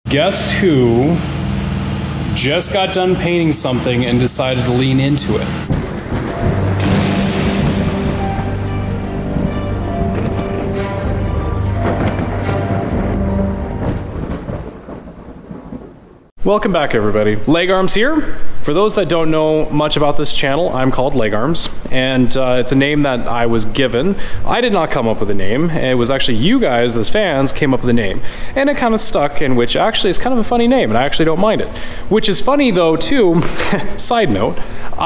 Guess who just got done painting something and decided to lean into it? Welcome back, everybody. Leg Arms here. For those that don't know much about this channel, I'm called Leg Arms, and it's a name that I was given. I did not come up with a name. It was actually you guys, as fans, came up with a name. And it kind of stuck, in which actually is kind of a funny name, and I actually don't mind it. Which is funny, though, too, side note,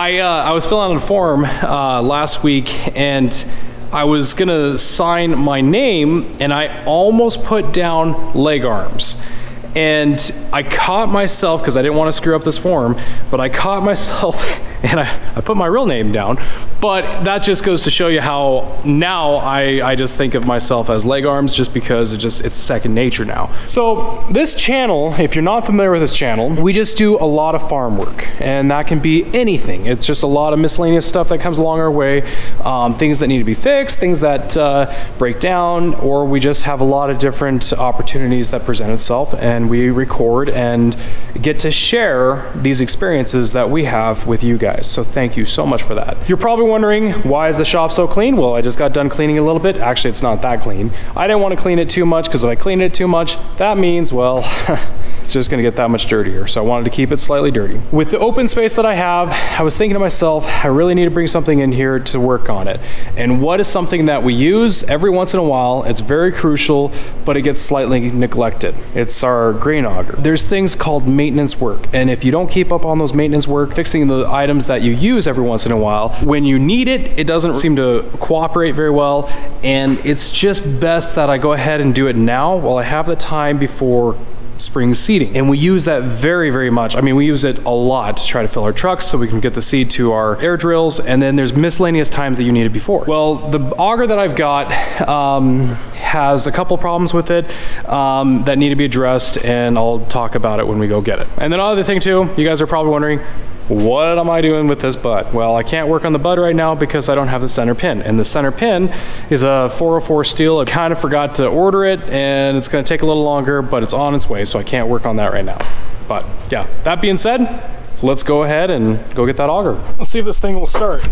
I was filling out a form last week, and I was gonna sign my name, and I almost put down Leg Arms. And I caught myself, because I didn't want to screw up this form, but I caught myself and I put my real name down. But that just goes to show you how now I just think of myself as Leg Arms, just because it's second nature now. So this channel, if you're not familiar with this channel, we just do a lot of farm work, and that can be anything. It's just a lot of miscellaneous stuff that comes along our way, things that need to be fixed, things that break down, or we just have a lot of different opportunities that present itself, and we record and get to share these experiences that we have with you guys. So thank you so much for that. You're probably wondering, why is the shop so clean? Well, I just got done cleaning a little bit. Actually, it's not that clean. I didn't want to clean it too much, because if I clean it too much, that means, well, it's just gonna get that much dirtier. So I wanted to keep it slightly dirty. With the open space that I have, I was thinking to myself, I really need to bring something in here to work on it. And what is something that we use every once in a while? It's very crucial, but it gets slightly neglected. It's our grain auger. There's things called maintenance work. And if you don't keep up on those maintenance work, fixing the items that you use every once in a while, when you need it, it doesn't seem to cooperate very well. And it's just best that I go ahead and do it now while I have the time before spring seeding. And we use that very, very much. I mean, we use it a lot to try to fill our trucks so we can get the seed to our air drills, and then there's miscellaneous times that you need it before. Well, the auger that I've got has a couple problems with it that need to be addressed, and I'll talk about it when we go get it. And then another thing too, you guys are probably wondering, what am I doing with this butt? Well, I can't work on the butt right now because I don't have the center pin. And the center pin is a 404 steel. I kind of forgot to order it, and it's gonna take a little longer, but it's on its way, so I can't work on that right now. But yeah, that being said, let's go ahead and go get that auger. Let's see if this thing will start.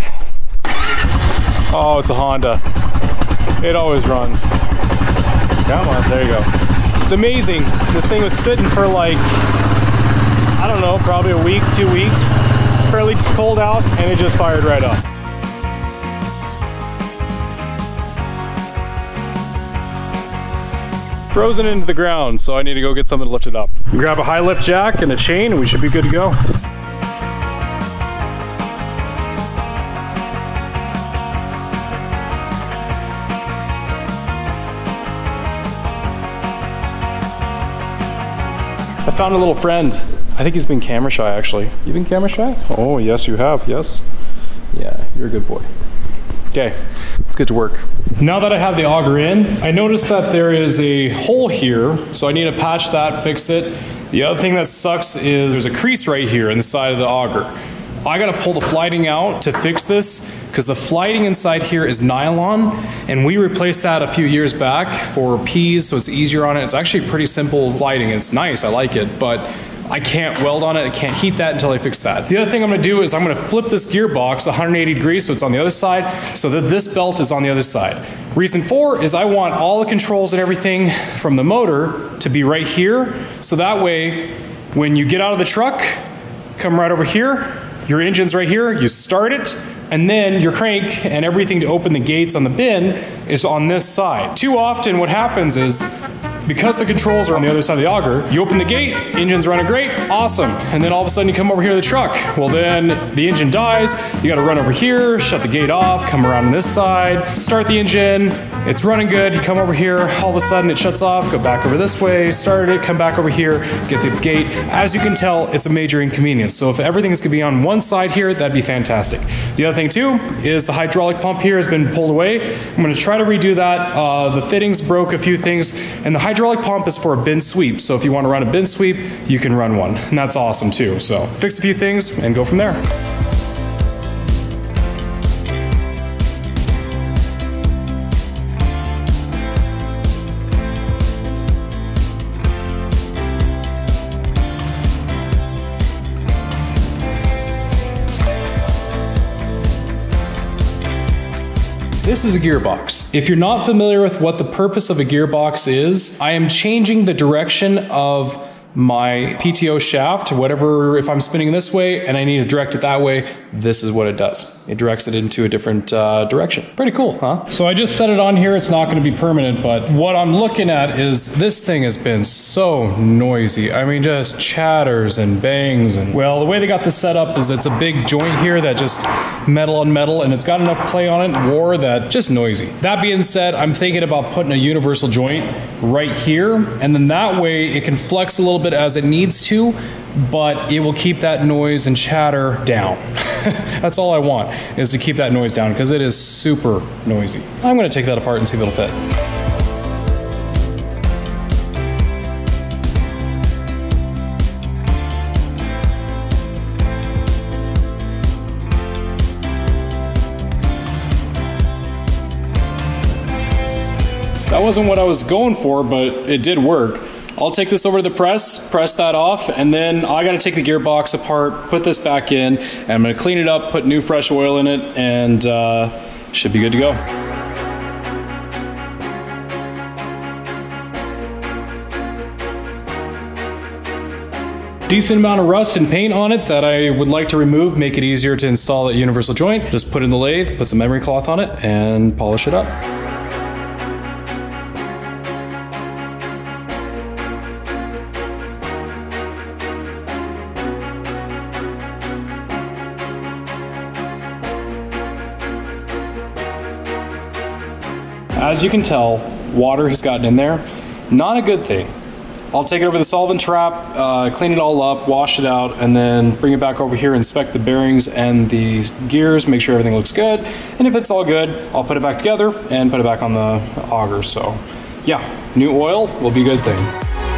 Oh, it's a Honda. It always runs. Come on, there you go. It's amazing. This thing was sitting for like, I don't know, probably a week, 2 weeks. Fairly cold out, and it just fired right up. Frozen into the ground, so I need to go get something to lift it up. Grab a high lift jack and a chain, and we should be good to go. I found a little friend. I think he's been camera shy, actually. You been camera shy? Oh, yes, you have, yes. Yeah, you're a good boy. Okay, let's get to work. Now that I have the auger in, I noticed that there is a hole here, so I need to patch that, fix it. The other thing that sucks is there's a crease right here in the side of the auger. I gotta pull the flighting out to fix this, because the flighting inside here is nylon, and we replaced that a few years back for peas, so it's easier on it. It's actually pretty simple flighting. It's nice, I like it, but I can't weld on it, I can't heat that until I fix that. The other thing I'm gonna do is I'm gonna flip this gearbox 180 degrees so it's on the other side, so that this belt is on the other side. Reason for is I want all the controls and everything from the motor to be right here, so that way, when you get out of the truck, come right over here, your engine's right here, you start it, and then your crank and everything to open the gates on the bin is on this side. Too often what happens is, because the controls are on the other side of the auger, you open the gate, engine's running great, awesome. And then all of a sudden you come over here to the truck. Well then, the engine dies, you gotta run over here, shut the gate off, come around on this side, start the engine, it's running good, you come over here, all of a sudden it shuts off, go back over this way, start it, come back over here, get the gate. As you can tell, it's a major inconvenience. So if everything is gonna be on one side here, that'd be fantastic. The other thing too, is the hydraulic pump here has been pulled away. I'm gonna try to redo that. The fittings broke a few things, and the hydraulic pump is for a bin sweep. So if you want to run a bin sweep, you can run one, and that's awesome too. So fix a few things and go from there. This is a gearbox. If you're not familiar with what the purpose of a gearbox is, I am changing the direction of my PTO shaft, whatever, if I'm spinning this way and I need to direct it that way, this is what it does. It directs it into a different direction. Pretty cool, huh? So I just set it on here. It's not going to be permanent, but what I'm looking at is this thing has been so noisy. I mean, just chatters and bangs. And well, the way they got this set up is it's a big joint here that just metal on metal, and it's got enough play on it, war, that just noisy. That being said, I'm thinking about putting a universal joint right here, and then that way it can flex a little bit as it needs to, but it will keep that noise and chatter down. That's all I want, is to keep that noise down, because it is super noisy. I'm going to take that apart and see if it'll fit. That wasn't what I was going for, but it did work. I'll take this over to the press that off, and then I gotta take the gearbox apart, put this back in, and I'm gonna clean it up, put new fresh oil in it, and should be good to go. Decent amount of rust and paint on it that I would like to remove, make it easier to install that universal joint. Just put it in the lathe, put some memory cloth on it, and polish it up. As you can tell, water has gotten in there. Not a good thing. I'll take it over the solvent trap, clean it all up, wash it out, and then bring it back over here, inspect the bearings and the gears, make sure everything looks good. And if it's all good, I'll put it back together and put it back on the auger. So yeah, new oil will be a good thing.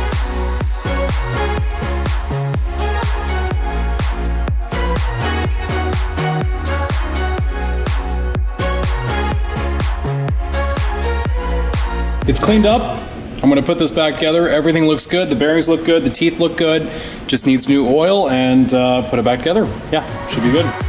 It's cleaned up. I'm gonna put this back together. Everything looks good. The bearings look good. The teeth look good. Just needs new oil and put it back together. Yeah, should be good.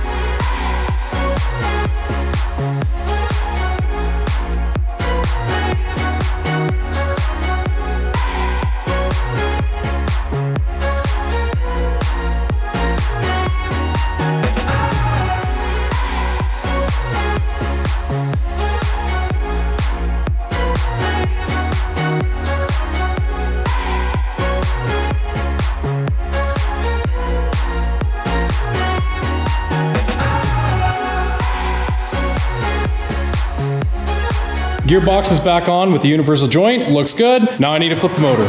Gearbox is back on with the universal joint, looks good. Now I need to flip the motor.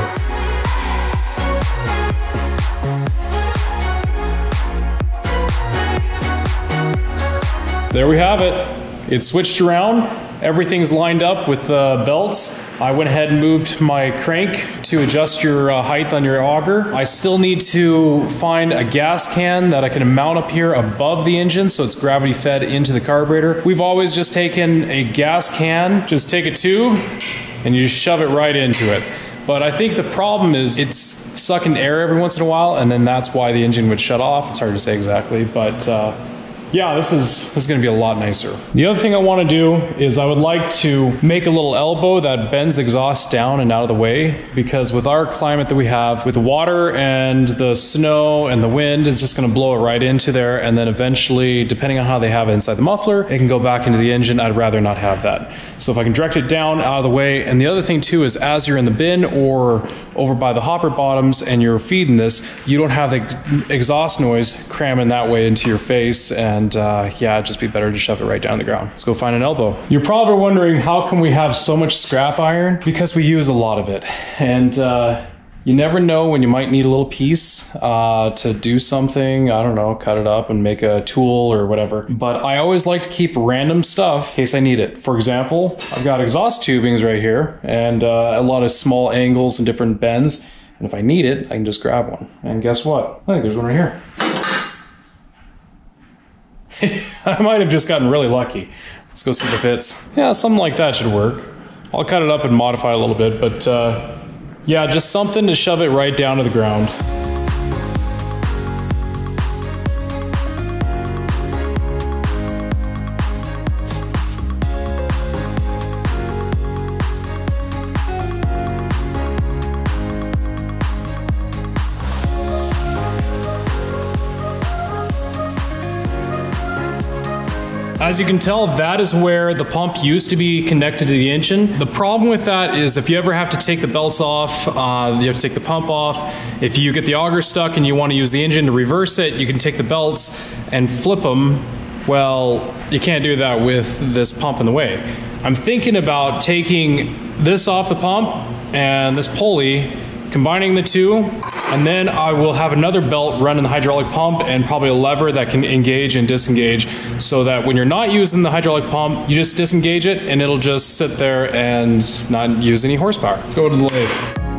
There we have it. It's switched around. Everything's lined up with the belts. I went ahead and moved my crank to adjust your height on your auger. I still need to find a gas can that I can mount up here above the engine so it's gravity fed into the carburetor. We've always just taken a gas can, just take a tube and you just shove it right into it. But I think the problem is it's sucking air every once in a while, and then that's why the engine would shut off. It's hard to say exactly, but yeah, this is going to be a lot nicer. The other thing I want to do is I would like to make a little elbow that bends the exhaust down and out of the way, because with our climate that we have, with the water and the snow and the wind, it's just going to blow it right into there, and then eventually, depending on how they have it inside the muffler, it can go back into the engine. I'd rather not have that. So if I can direct it down, out of the way. And the other thing too is, as you're in the bin or over by the hopper bottoms and you're feeding this, you don't have the exhaust noise cramming that way into your face, and yeah, it'd just be better to shove it right down the ground. Let's go find an elbow. You're probably wondering, how can we have so much scrap iron? Because we use a lot of it. And you never know when you might need a little piece to do something. I don't know, cut it up and make a tool or whatever. But I always like to keep random stuff in case I need it. For example, I've got exhaust tubings right here and a lot of small angles and different bends. And if I need it, I can just grab one. And guess what? I think there's one right here. I might have just gotten really lucky. Let's go see if it fits. Yeah, something like that should work. I'll cut it up and modify a little bit, but yeah, just something to shove it right down to the ground. As you can tell, that is where the pump used to be connected to the engine. The problem with that is if you ever have to take the belts off, you have to take the pump off. If you get the auger stuck and you want to use the engine to reverse it, you can take the belts and flip them. Well, you can't do that with this pump in the way. I'm thinking about taking this off the pump and this pulley, combining the two, and then I will have another belt run in the hydraulic pump and probably a lever that can engage and disengage, so that when you're not using the hydraulic pump, you just disengage it and it'll just sit there and not use any horsepower. Let's go to the lathe.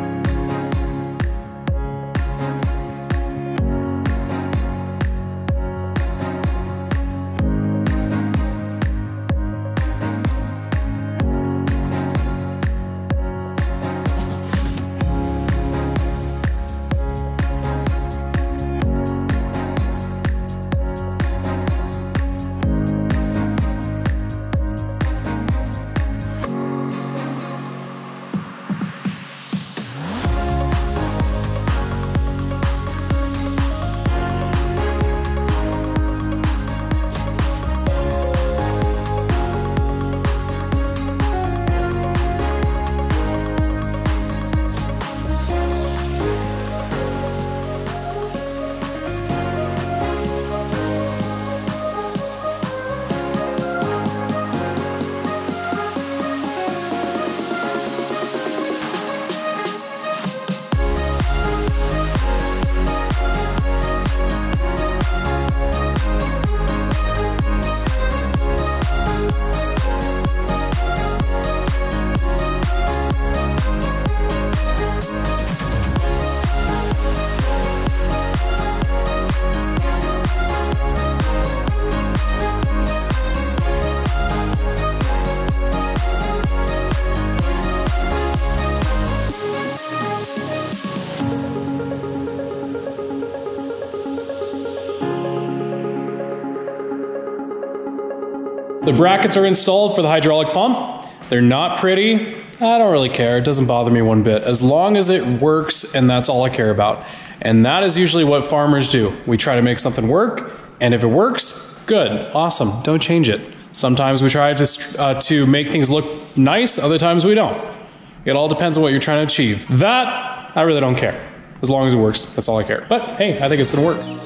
The brackets are installed for the hydraulic pump. They're not pretty. I don't really care. It doesn't bother me one bit. As long as it works, and that's all I care about. And that is usually what farmers do. We try to make something work, and if it works, good, awesome, don't change it. Sometimes we try to make things look nice, other times we don't. It all depends on what you're trying to achieve. That, I really don't care. As long as it works, that's all I care. But hey, I think it's gonna work.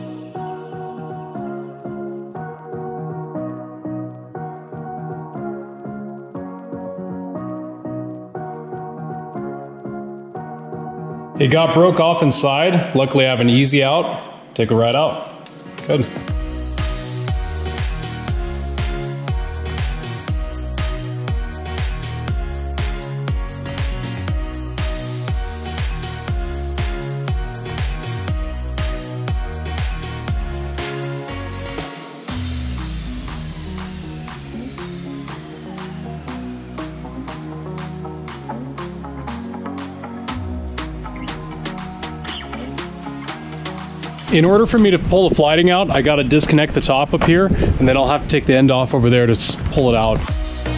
It got broke off inside. Luckily I have an easy out. Take it right out. Good. In order for me to pull the flighting out, I gotta disconnect the top up here, and then I'll have to take the end off over there to pull it out.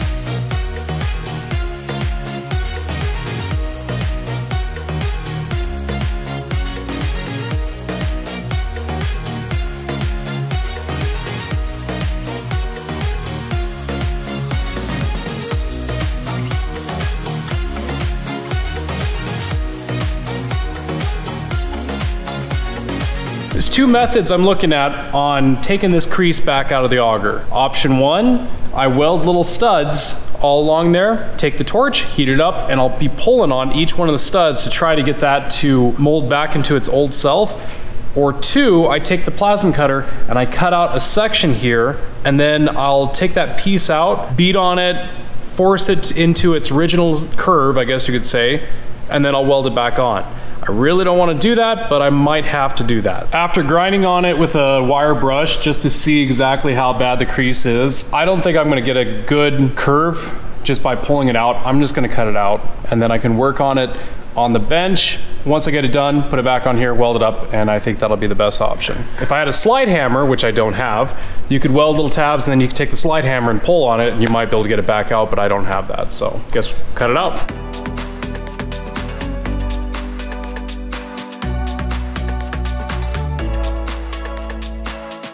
There's two methods I'm looking at on taking this crease back out of the auger. Option one, I weld little studs all along there, take the torch, heat it up, and I'll be pulling on each one of the studs to try to get that to mold back into its old self. Or two, I take the plasma cutter and I cut out a section here, and then I'll take that piece out, beat on it, force it into its original curve, I guess you could say, and then I'll weld it back on. I really don't want to do that, but I might have to do that. After grinding on it with a wire brush just to see exactly how bad the crease is, I don't think I'm going to get a good curve just by pulling it out. I'm just going to cut it out, and then I can work on it on the bench. Once I get it done, put it back on here, weld it up, and I think that'll be the best option. If I had a slide hammer, which I don't have, you could weld little tabs and then you could take the slide hammer and pull on it and you might be able to get it back out, but I don't have that, so guess cut it out.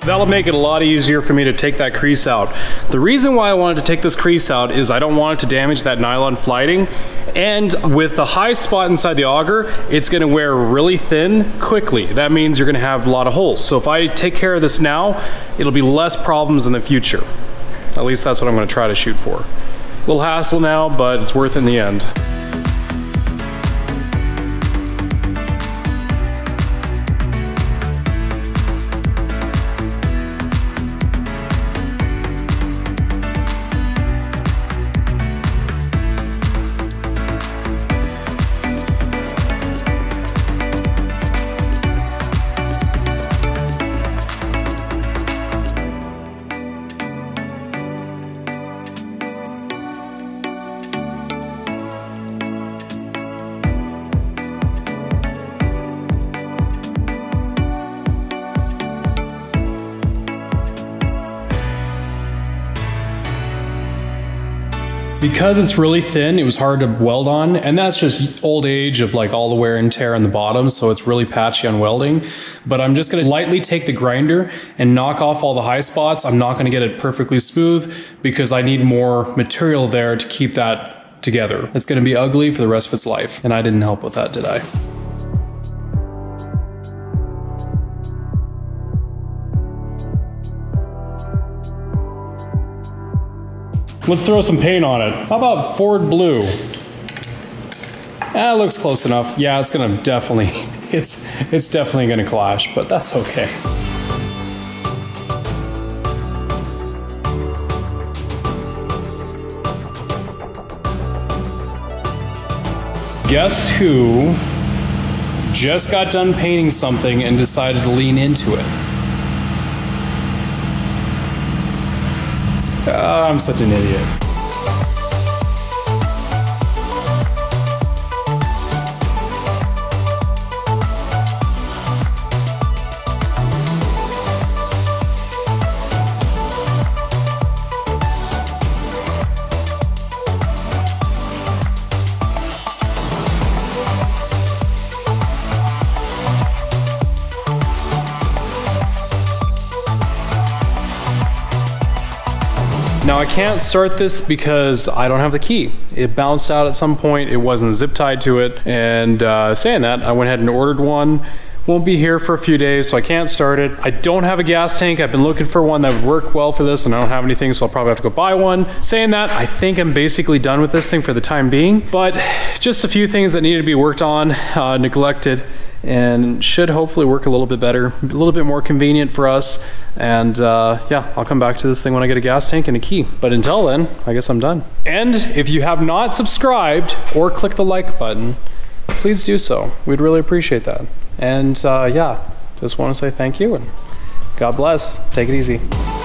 That'll make it a lot easier for me to take that crease out. The reason why I wanted to take this crease out is I don't want it to damage that nylon flighting. And with the high spot inside the auger, it's gonna wear really thin quickly. That means you're gonna have a lot of holes. So if I take care of this now, it'll be less problems in the future. At least that's what I'm gonna try to shoot for. A little hassle now, but it's worth it in the end. Because it's really thin, it was hard to weld on, and that's just old age of like all the wear and tear on the bottom, so it's really patchy on welding. But I'm just gonna lightly take the grinder and knock off all the high spots. I'm not gonna get it perfectly smooth because I need more material there to keep that together. It's gonna be ugly for the rest of its life, and I didn't help with that, did I? Let's throw some paint on it. How about Ford Blue? That looks close enough. Yeah, it's gonna definitely, it's definitely gonna clash, but that's okay. Guess who just got done painting something and decided to lean into it? I'm such an idiot. Now I can't start this because I don't have the key. It bounced out at some point, it wasn't zip tied to it, and saying that, I went ahead and ordered one. Won't be here for a few days, so I can't start it. I don't have a gas tank. I've been looking for one that would work well for this, and I don't have anything, so I'll probably have to go buy one. Saying that, I think I'm basically done with this thing for the time being, but just a few things that needed to be worked on, neglected, and should hopefully work a little bit better, a little bit more convenient for us. And yeah, I'll come back to this thing when I get a gas tank and a key. But until then, I guess I'm done. And if you have not subscribed or clicked the like button, please do so. We'd really appreciate that. And yeah, just want to say thank you and God bless. Take it easy.